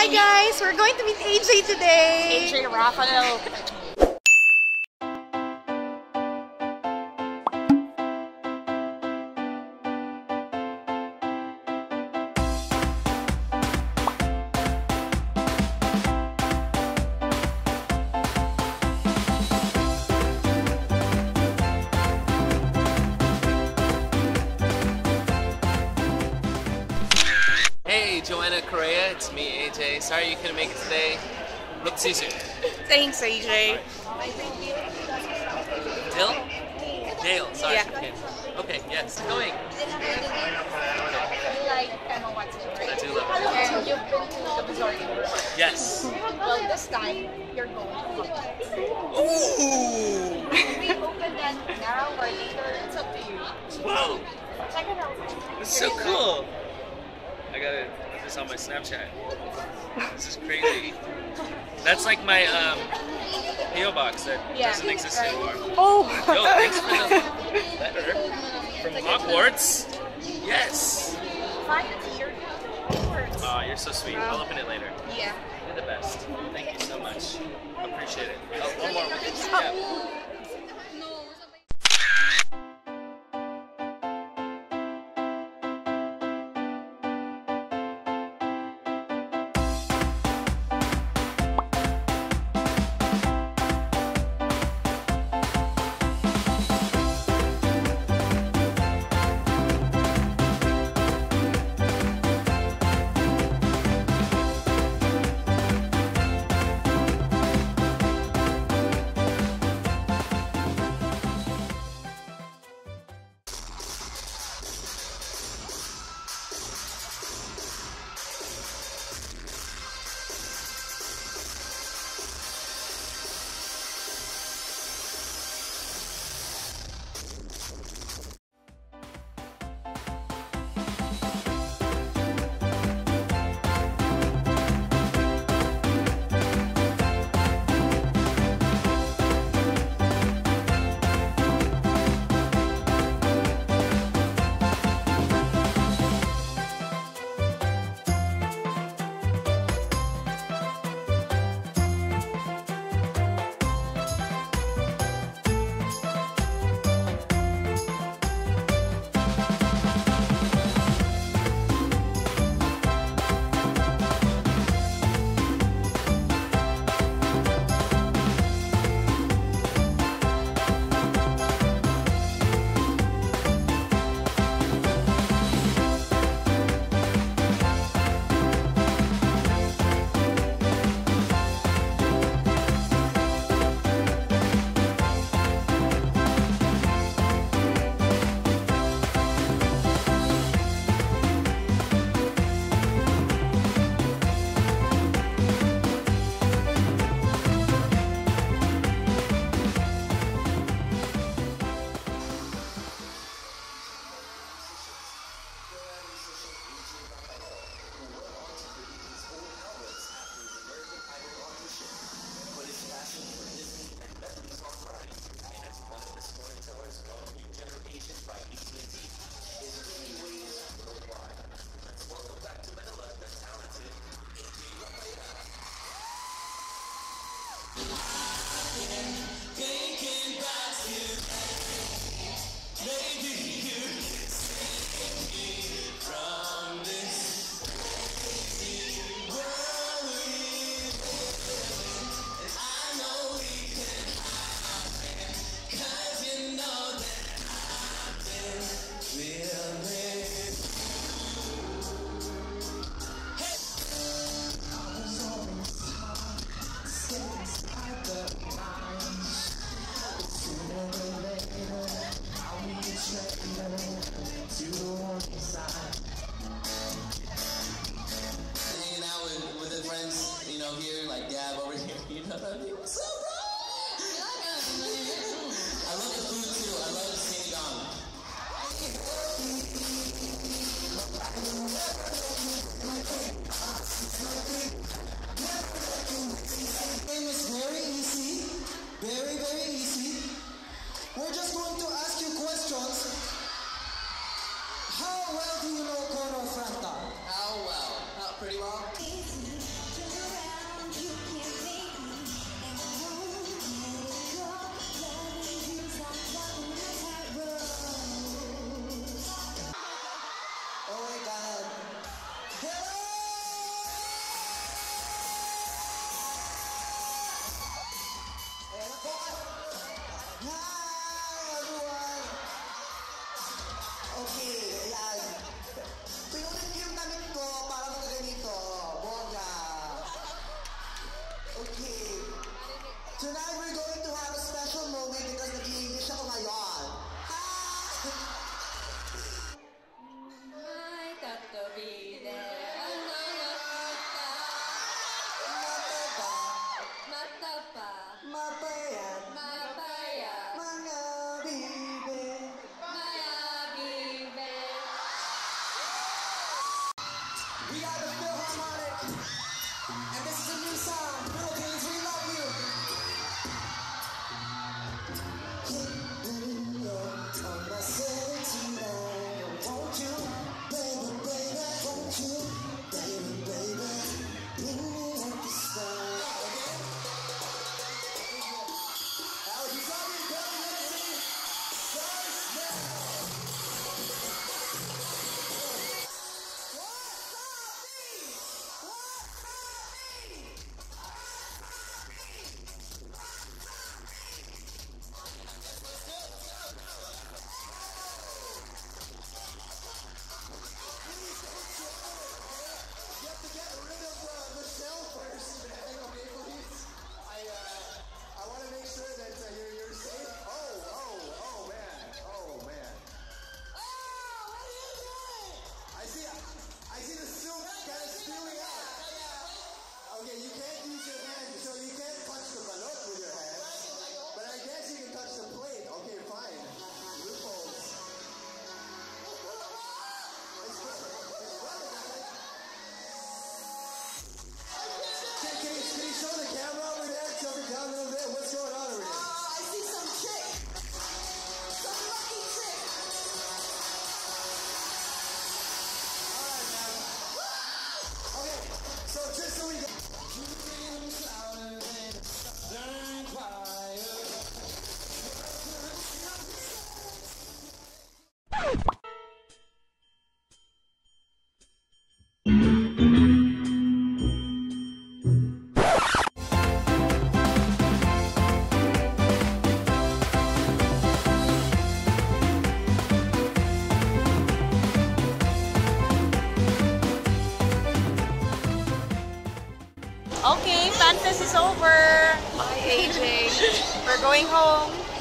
Hi guys, we're going to meet AJ today. AJ Rafael. Hey, Joanna Correa, it's me, AJ. Sorry you couldn't make it today. Look, see you soon. Thanks, AJ. Dale? Dale, sorry. Yeah. Okay, yes, going. You like Emma Watson, right? I do love it. And you've been to the majority of the world. Yes. Well, this time, you're going to Hong Ooh! We open that now or later, it's up to you. Wow, Check it out. this is so cool. I gotta put this on my Snapchat. This is crazy. That's like my PO box that doesn't exist anymore. Oh! Yo, thanks for the letter from Hogwarts. Yes. Finally, you're going to Oh, you're so sweet. I'll open it later. Yeah. You're the best. Thank you so much. Appreciate it. Oh, one more. Yeah. We're just going to ask you questions. How well do you know Coro Franta? How well? Pretty well. Okay, FanFest is over. Bye, AJ. We're going home.